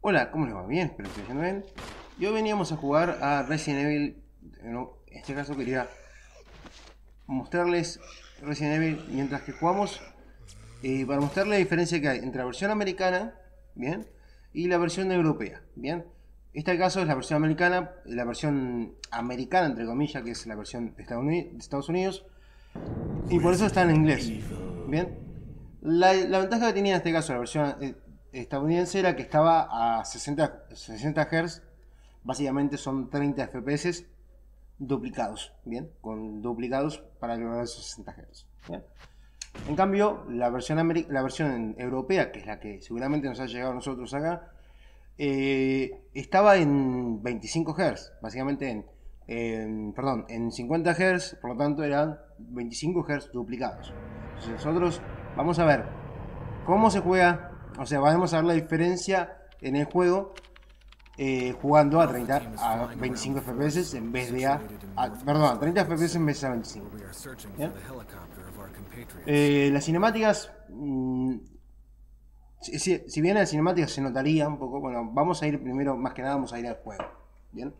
Hola, ¿cómo les va? Bien, espero que estén bien. Y hoy veníamos a jugar a Resident Evil. En este caso quería mostrarles Resident Evil mientras que jugamos, para mostrarles la diferencia que hay entre la versión americana, bien, y la versión europea, bien. Este caso es la versión americana, entre comillas, que es la versión de Estados Unidos, y por eso está en inglés, bien. La ventaja que tenía en este caso la versión estadounidense era que estaba a 60 Hz, básicamente son 30 FPS duplicados, bien, con duplicados para lograr esos 60 Hz. Bien. En cambio, la versión europea, que es la que seguramente nos ha llegado a nosotros acá, estaba en 25 Hz, básicamente en 50 Hz, por lo tanto eran 25 Hz duplicados. Entonces nosotros vamos a ver cómo se juega, o sea, vamos a ver la diferencia en el juego jugando a 25 FPS en vez de a 30 FPS en vez de a 25. ¿Bien? Las cinemáticas, si bien en las cinemáticas se notaría un poco, bueno, vamos a ir primero, más que nada vamos a ir al juego. Bien.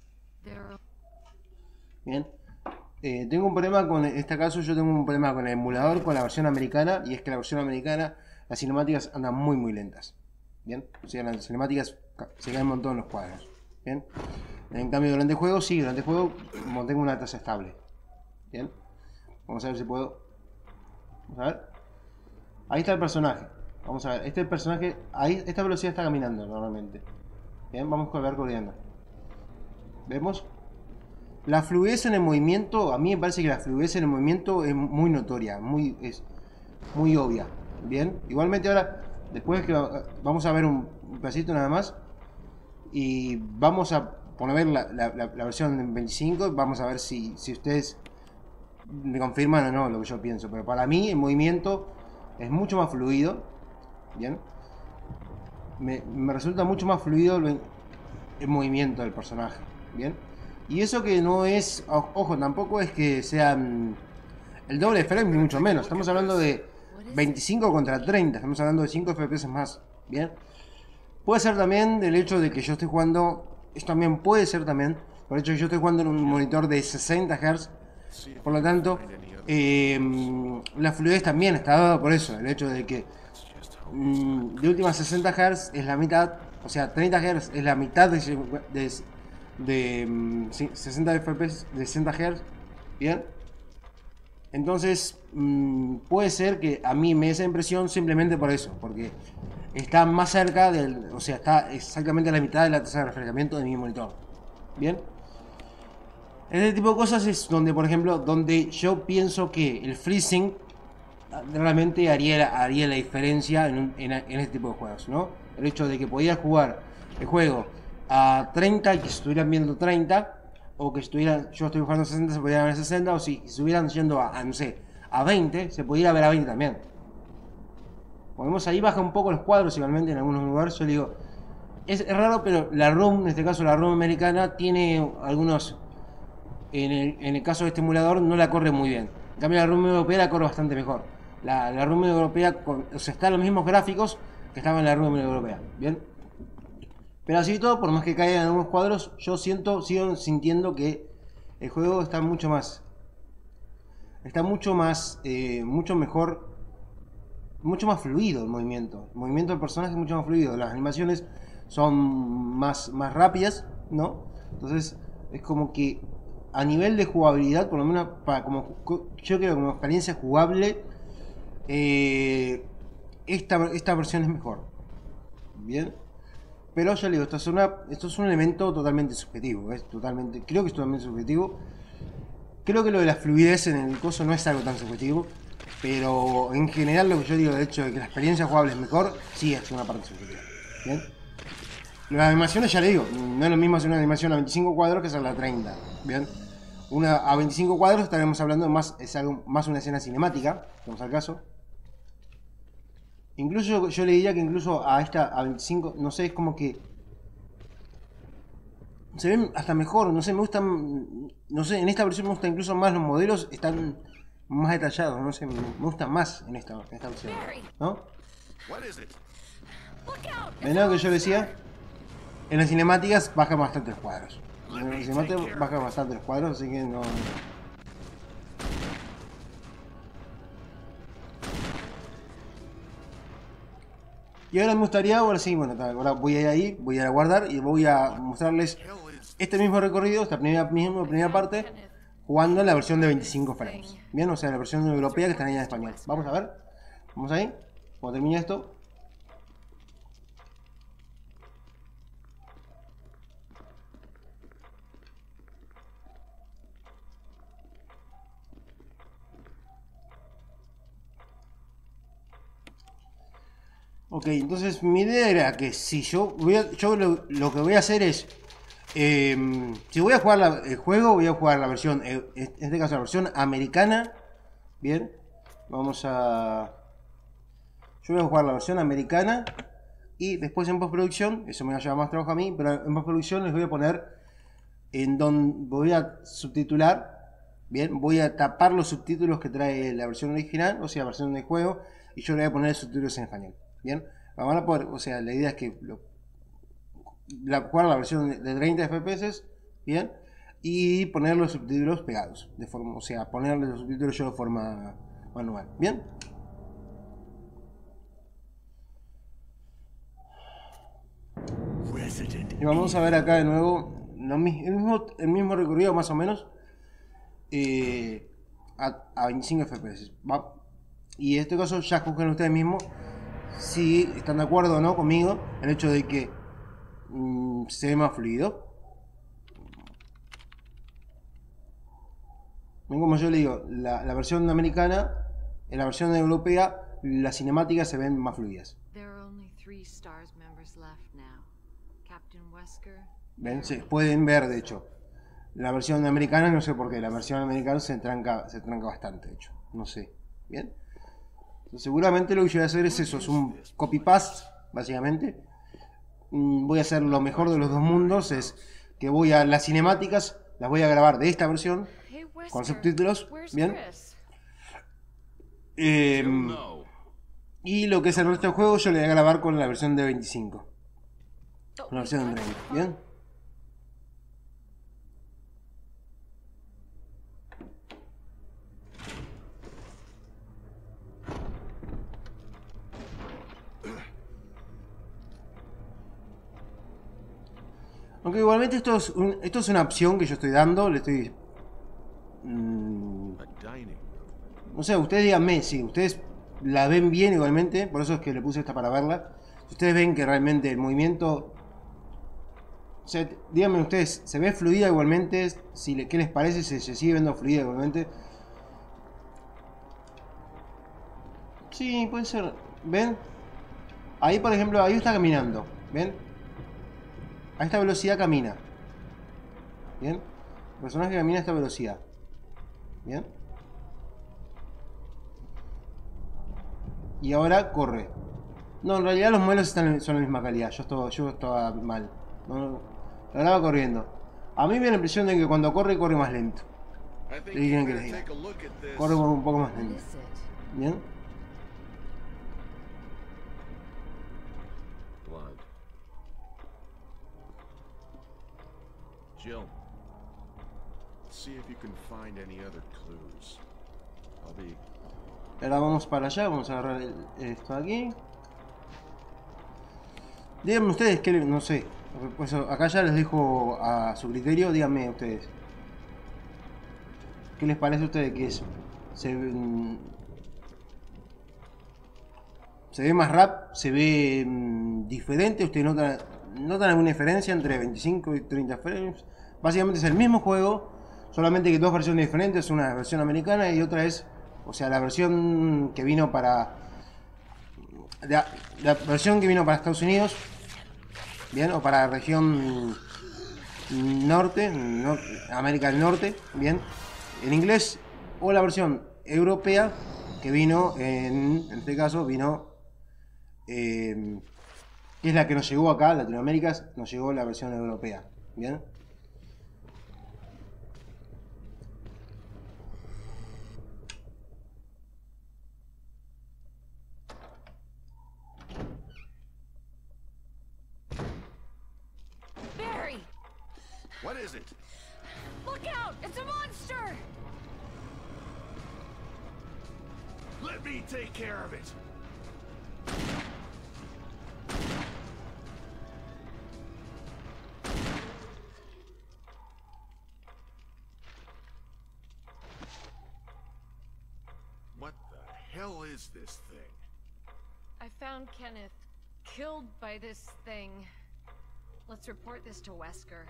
Bien. Tengo un problema con, en este caso yo tengo un problema con el emulador, con la versión americana, y es que la versión americana, las cinemáticas andan muy lentas. Bien. O sea, las cinemáticas se caen un montón los cuadros. Bien. En cambio durante el juego, sí, durante el juego mantengo una tasa estable. Bien. Vamos a ver si puedo. Vamos a ver. Ahí está el personaje. Vamos a ver. Este personaje, ahí, esta velocidad está caminando normalmente. Bien, vamos a ver corriendo. ¿Vemos? La fluidez en el movimiento, a mí me parece que la fluidez en el movimiento es muy notoria, es muy obvia. Bien, igualmente ahora, después que vamos a ver un pedacito nada más, y vamos a poner la versión en 25, vamos a ver si ustedes me confirman o no lo que yo pienso. Pero para mí el movimiento es mucho más fluido, bien, me resulta mucho más fluido el movimiento del personaje, bien. Y eso que no es, ojo, tampoco es que sean el doble de frame, ni mucho menos. Estamos hablando de 25 contra 30, estamos hablando de 5 FPS más, bien. Puede ser también del hecho de que yo estoy jugando, esto también puede ser también, por el hecho de que yo estoy jugando en un monitor de 60 Hz, por lo tanto, la fluidez también está dada por eso, el hecho de que de última 60 Hz es la mitad, o sea, 30 Hz es la mitad de 60 FPS de 60 Hz, bien. Entonces puede ser que a mí me dé esa impresión simplemente por eso, porque está más cerca del, o sea, está exactamente a la mitad de la tasa de refrescamiento de mi monitor, bien. Este tipo de cosas es donde, por ejemplo, donde yo pienso que el FreeSync realmente haría la diferencia en este tipo de juegos, ¿no? El hecho de que podías jugar el juego a 30 y que estuvieran viendo 30, o que yo estoy jugando a 60, se pudiera ver a 60, o si estuvieran yendo no sé, a 20, se pudiera ver a 20 también. Podemos ahí baja un poco los cuadros igualmente en algunos lugares. Yo le digo, es raro, pero la ROM, en este caso la ROM americana, tiene algunos, en el caso de este emulador, no la corre muy bien. En cambio la ROM europea la corre bastante mejor. La ROM europea, o sea, están los mismos gráficos que estaban en la ROM europea, ¿bien? Pero así todo, por más que caigan algunos cuadros, yo sigo sintiendo que el juego está mucho más, mucho mejor, mucho más fluido el movimiento. El movimiento del personaje es mucho más fluido. Las animaciones son más rápidas, ¿no? Entonces es como que a nivel de jugabilidad, por lo menos yo creo que como experiencia jugable, esta versión es mejor. Bien. Pero ya le digo, esto es un elemento totalmente subjetivo. Creo que es totalmente subjetivo. Creo que lo de la fluidez en el coso no es algo tan subjetivo. Pero en general lo que yo digo, de hecho de que la experiencia jugable es mejor, sí es una parte subjetiva. ¿Bien? Las animaciones, ya le digo, no es lo mismo hacer una animación a 25 cuadros que hacerla a 30. ¿Bien? Una a 25 cuadros estaremos hablando más, es algo más una escena cinemática, vamos al caso. Incluso yo le diría que incluso a 25, no sé, es como que se ven hasta mejor, no sé, me gustan, no sé, en esta versión me gustan incluso más los modelos, están más detallados, no sé, me gustan más en esta versión, ¿no? ¿Ven lo que yo decía? En las cinemáticas bajan bastante los cuadros. En las cinemáticas bajan bastante los cuadros, así que no... Y ahora me gustaría, ahora sí, bueno, ahora voy a ir ahí, voy a guardar y voy a mostrarles este mismo recorrido, esta primera parte, jugando en la versión de 25 frames. Bien, o sea, la versión europea que está ahí en español. Vamos a ver, vamos ahí, cuando termine esto. Ok, entonces mi idea era que si yo lo que voy a hacer es, si voy a jugar el juego, voy a jugar la versión, en este caso la versión americana. Bien, vamos a, yo voy a jugar la versión americana y después en postproducción, eso me va a llevar más trabajo a mí, pero en postproducción les voy a poner en donde voy a subtitular. Bien, voy a tapar los subtítulos que trae la versión original, o sea, la versión del juego, y yo le voy a poner subtítulos en español. Bien, van a poder, o sea, la idea es que jugar la versión de 30 FPS, bien, y poner los subtítulos pegados, de forma, o sea, ponerle los subtítulos yo de forma manual. Bien. Y vamos a ver acá de nuevo el mismo recorrido más o menos a 25 FPS. ¿Va? Y en este caso ya juzguen ustedes mismos si están de acuerdo o no conmigo el hecho de que se ve más fluido. Ven, como yo le digo, la versión americana, en la versión europea, las cinemáticas se ven más fluidas. Ven, se pueden ver de hecho. La versión americana no sé por qué, la versión americana se tranca bastante, de hecho. No sé. Bien. Entonces, seguramente lo que yo voy a hacer es eso, es un copy-paste, básicamente. Voy a hacer lo mejor de los dos mundos, es que voy a las cinemáticas, las voy a grabar de esta versión, con subtítulos, bien. Y lo que es el resto del juego yo le voy a grabar con la versión de 25. Con la versión de 30, bien. Aunque igualmente esto es una opción que yo estoy dando, le estoy... no sé, ustedes díganme, si ustedes la ven bien igualmente, por eso es que le puse esta para verla. Si ustedes ven que realmente el movimiento... O sea, díganme ustedes, ¿se ve fluida igualmente? Si ¿qué les parece? ¿Se sigue viendo fluida igualmente? Sí, puede ser. ¿Ven? Ahí, por ejemplo, ahí está caminando. ¿Ven? A esta velocidad camina. ¿Bien? El personaje camina a esta velocidad. ¿Bien? Y ahora corre. No, en realidad los modelos son de la misma calidad. Yo estaba mal. No, lo graba corriendo. A mí me da la impresión de que cuando corre más lento. ¿Qué quieren que les diga? Corre un poco más lento. ¿Bien? Jill, see if you can find any other clues. Ahora vamos para allá, vamos a agarrar esto de aquí. Díganme ustedes que no sé. Pues acá ya les dejo a su criterio, díganme ustedes. ¿Qué les parece a ustedes que es? Se ve más rap, se ve diferente, ustedes notan alguna diferencia entre 25 y 30 frames. Básicamente es el mismo juego, solamente que dos versiones diferentes, una versión americana y otra es, o sea, la versión que vino para la versión que vino para Estados Unidos, bien, o para la región norte, América del Norte, bien, en inglés, o la versión europea que vino en este caso vino que es la que nos llegó acá, Latinoamérica, nos llegó la versión europea, bien. What is it? Look out! It's a monster! Let me take care of it. What the hell is this thing? I found Kenneth killed by this thing. Let's report this to Wesker.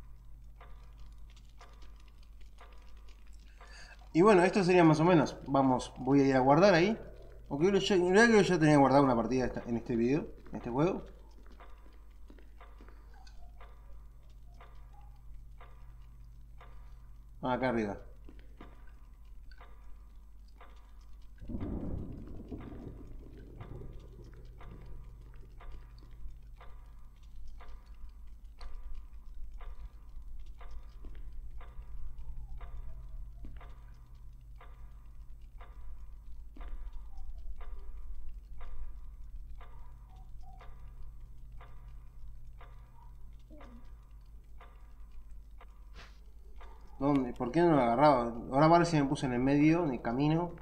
Y bueno, esto sería más o menos. Vamos, voy a ir a guardar ahí. Ok, creo que yo tenía guardado una partida en este video, en este juego. Acá arriba. ¿Dónde? ¿Por qué no lo agarraba? Ahora vale si me puse en el medio, en el camino.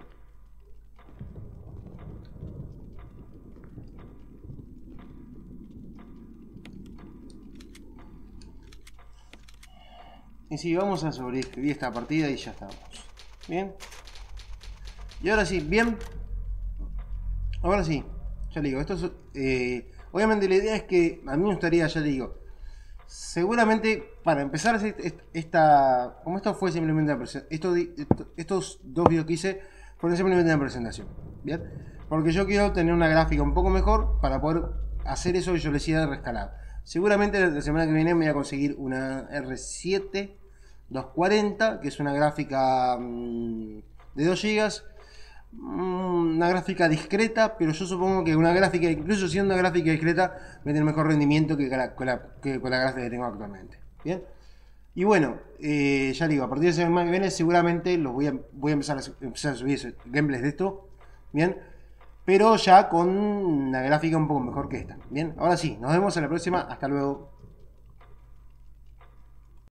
Y sí, vamos a sobreescribir esta partida y ya estamos. Bien. Y ahora sí, bien. Ahora sí, ya le digo, esto es, obviamente la idea es que a mí me gustaría, ya le digo, seguramente para empezar como esto fue simplemente una presentación, estos dos videos que hice fueron simplemente una presentación, ¿bien? Porque yo quiero tener una gráfica un poco mejor para poder hacer eso que yo les decía de rescalar. Seguramente la semana que viene me voy a conseguir una R7 240, que es una gráfica de 2 GB. Una gráfica discreta, pero yo supongo que una gráfica, incluso siendo una gráfica discreta, va a tener mejor rendimiento que con la gráfica que tengo actualmente. Bien, y bueno, ya digo, a partir de semana que viene seguramente voy a empezar a subir gameplays de esto. Bien, pero ya con una gráfica un poco mejor que esta. Bien, ahora sí, nos vemos en la próxima. Hasta luego.